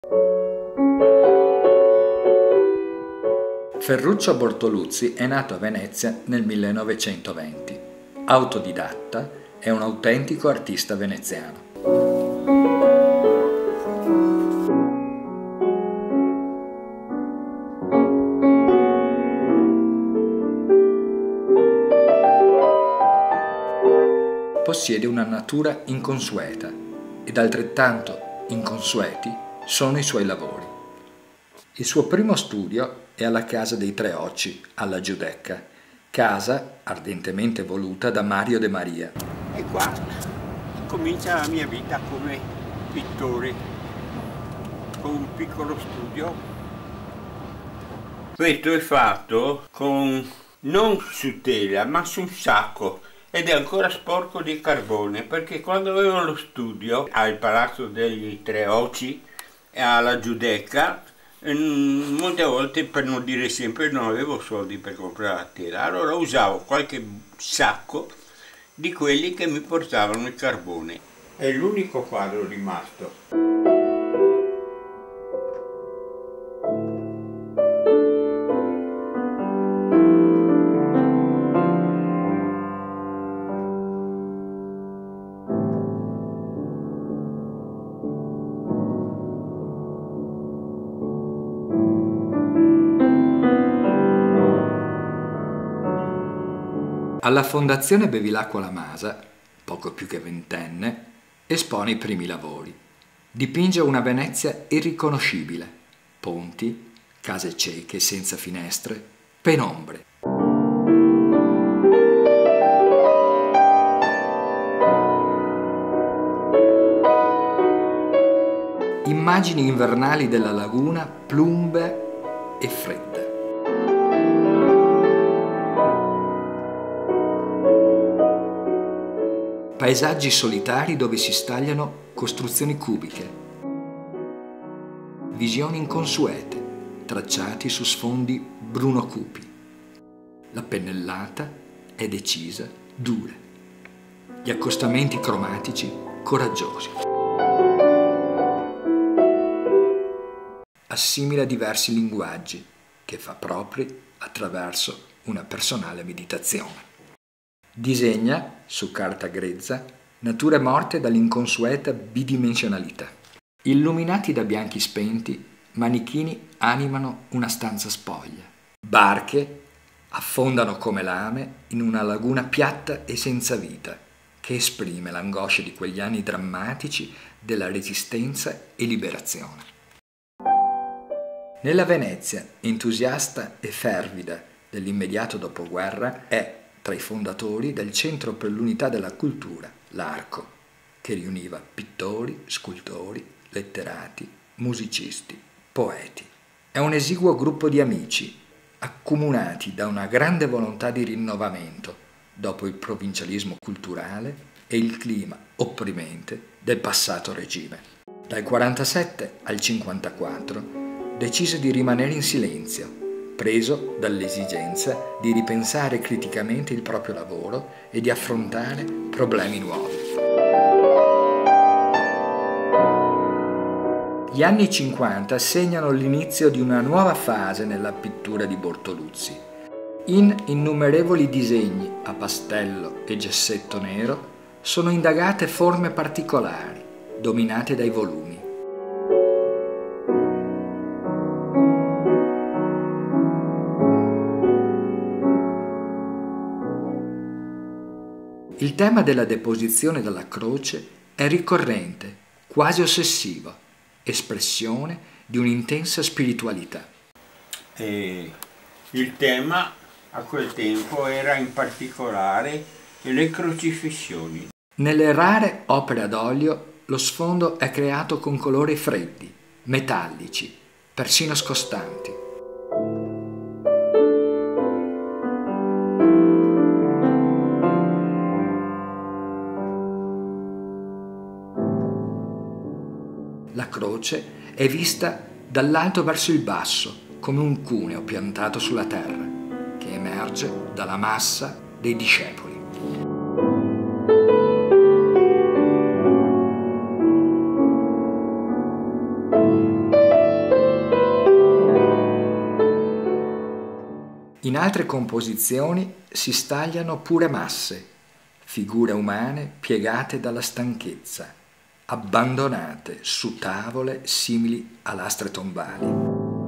Ferruccio Bortoluzzi è nato a Venezia nel 1920. Autodidatta, è un autentico artista veneziano. Possiede una natura inconsueta ed altrettanto inconsueti sono i suoi lavori. Il suo primo studio è alla Casa dei Tre Occi, alla Giudecca, casa ardentemente voluta da Mario De Maria. E qua comincia la mia vita come pittore, con un piccolo studio. Questo è fatto con non su tela, ma su un sacco. Ed è ancora sporco di carbone, perché quando avevo lo studio al Palazzo dei Tre Occi alla Giudecca, molte volte, per non dire sempre, non avevo soldi per comprare la tela, allora usavo qualche sacco di quelli che mi portavano il carbone. È l'unico quadro rimasto. Alla Fondazione Bevilacqua La Masa, poco più che ventenne, espone i primi lavori. Dipinge una Venezia irriconoscibile: ponti, case cieche senza finestre, penombre. Immagini invernali della laguna plumbe e fredde. Paesaggi solitari dove si stagliano costruzioni cubiche. Visioni inconsuete, tracciati su sfondi bruno cupi. La pennellata è decisa, dura. Gli accostamenti cromatici coraggiosi. Assimila diversi linguaggi che fa propri attraverso una personale meditazione. Disegna, su carta grezza, nature morte dall'inconsueta bidimensionalità. Illuminati da bianchi spenti, manichini animano una stanza spoglia. Barche affondano come lame in una laguna piatta e senza vita, che esprime l'angoscia di quegli anni drammatici della resistenza e liberazione. Nella Venezia, entusiasta e fervida dell'immediato dopoguerra, è tra i fondatori del Centro per l'Unità della Cultura, l'Arco, che riuniva pittori, scultori, letterati, musicisti, poeti. È un esiguo gruppo di amici, accomunati da una grande volontà di rinnovamento dopo il provincialismo culturale e il clima opprimente del passato regime. Dal 47 al 54 decise di rimanere in silenzio, preso dall'esigenza di ripensare criticamente il proprio lavoro e di affrontare problemi nuovi. Gli anni 50 segnano l'inizio di una nuova fase nella pittura di Bortoluzzi. In innumerevoli disegni a pastello e gessetto nero sono indagate forme particolari, dominate dai volumi. Il tema della deposizione dalla croce è ricorrente, quasi ossessivo, espressione di un'intensa spiritualità. Il tema a quel tempo era in particolare le crocifissioni. Nelle rare opere ad olio lo sfondo è creato con colori freddi, metallici, persino scostanti. La croce è vista dall'alto verso il basso, come un cuneo piantato sulla terra, che emerge dalla massa dei discepoli. In altre composizioni si stagliano pure masse, figure umane piegate dalla stanchezza, abbandonate su tavole simili a lastre tombali.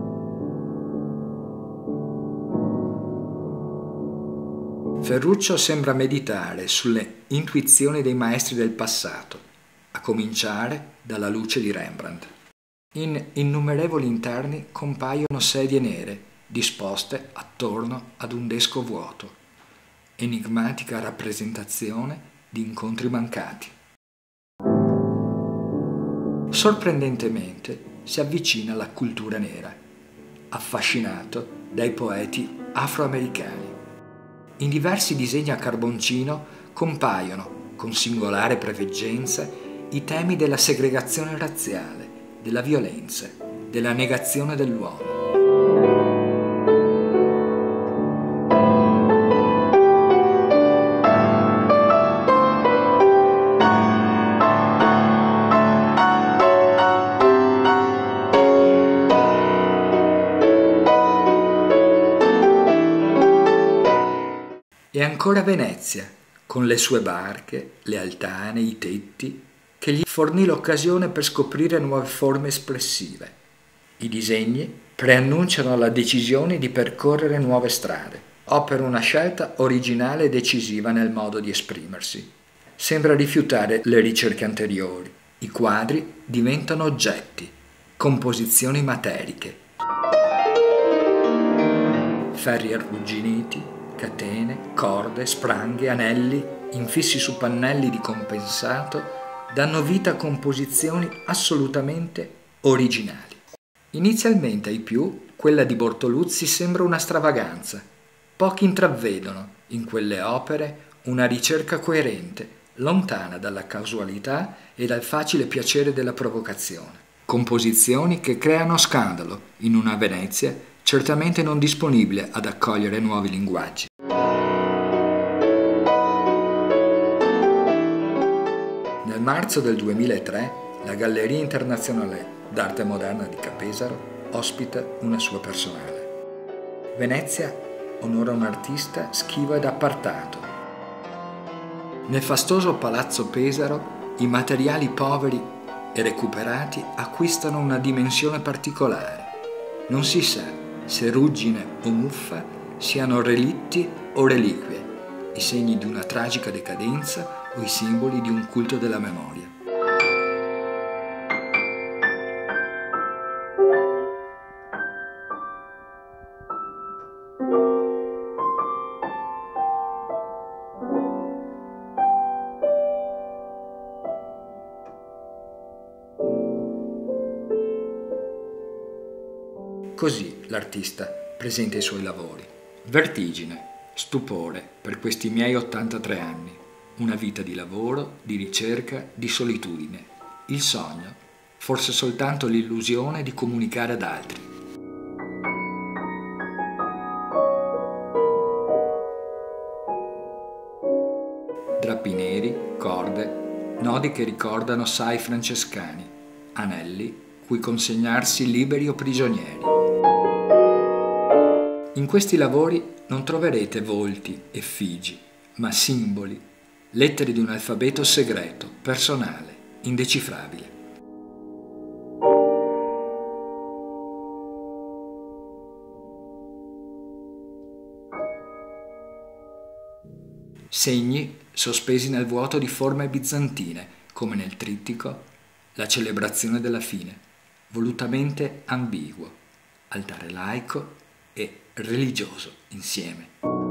Ferruccio sembra meditare sulle intuizioni dei maestri del passato, a cominciare dalla luce di Rembrandt. In innumerevoli interni compaiono sedie nere, disposte attorno ad un desco vuoto, enigmatica rappresentazione di incontri mancati. Sorprendentemente si avvicina alla cultura nera, affascinato dai poeti afroamericani. In diversi disegni a carboncino compaiono, con singolare preveggenza, i temi della segregazione razziale, della violenza, della negazione dell'uomo. E ancora Venezia, con le sue barche, le altane, i tetti, che gli fornì l'occasione per scoprire nuove forme espressive. I disegni preannunciano la decisione di percorrere nuove strade, opera una scelta originale e decisiva nel modo di esprimersi. Sembra rifiutare le ricerche anteriori. I quadri diventano oggetti, composizioni materiche. Ferri arrugginiti, catene, corde, spranghe, anelli, infissi su pannelli di compensato, danno vita a composizioni assolutamente originali. Inizialmente ai più, quella di Bortoluzzi sembra una stravaganza. Pochi intravedono in quelle opere una ricerca coerente, lontana dalla casualità e dal facile piacere della provocazione. Composizioni che creano scandalo in una Venezia certamente non disponibile ad accogliere nuovi linguaggi. Nel marzo del 2003 la Galleria Internazionale d'Arte Moderna di Capesaro ospita una sua personale. Venezia onora un artista schivo ed appartato. Nel fastoso Palazzo Pesaro i materiali poveri e recuperati acquistano una dimensione particolare. Non si sa se ruggine o muffa siano relitti o reliquie, i segni di una tragica decadenza o i simboli di un culto della memoria. Così l'artista presenta i suoi lavori. Vertigine, stupore per questi miei 83 anni, una vita di lavoro, di ricerca, di solitudine, il sogno, forse soltanto l'illusione di comunicare ad altri. Drappi neri, corde, nodi che ricordano sai francescani, anelli cui consegnarsi liberi o prigionieri. In questi lavori non troverete volti, effigi, ma simboli, lettere di un alfabeto segreto, personale, indecifrabile. Segni sospesi nel vuoto di forme bizantine, come nel trittico La celebrazione della fine, volutamente ambiguo, altare laico e religioso insieme.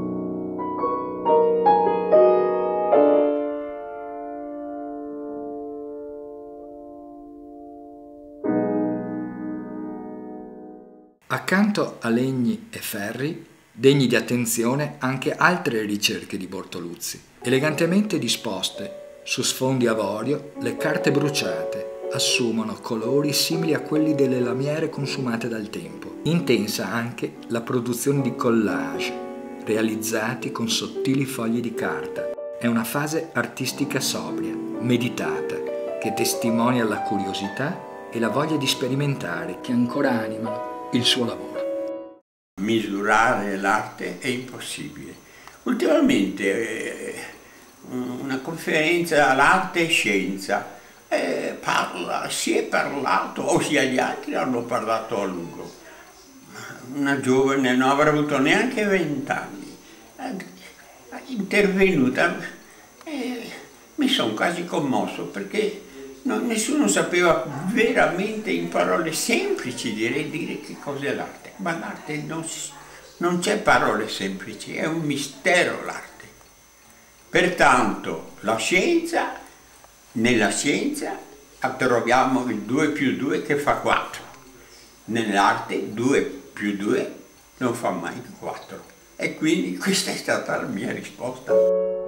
Accanto a legni e ferri, degni di attenzione anche altre ricerche di Bortoluzzi. Elegantemente disposte su sfondi avorio, le carte bruciate assumono colori simili a quelli delle lamiere consumate dal tempo. Intensa anche la produzione di collage, realizzati con sottili fogli di carta. È una fase artistica sobria, meditata, che testimonia la curiosità e la voglia di sperimentare che ancora animano il suo lavoro. Misurare l'arte è impossibile. Ultimamente una conferenza all'arte e scienza si è parlato, ossia gli altri hanno parlato a lungo. Una giovane, non avrà avuto neanche 20 anni, è intervenuta e mi sono quasi commosso perché nessuno sapeva veramente in parole semplici dire che cos'è l'arte. Ma l'arte non c'è parole semplici, è un mistero l'arte. Pertanto nella scienza troviamo il 2 più 2 che fa 4. Nell'arte 2 più 2 non fa mai 4. E quindi questa è stata la mia risposta.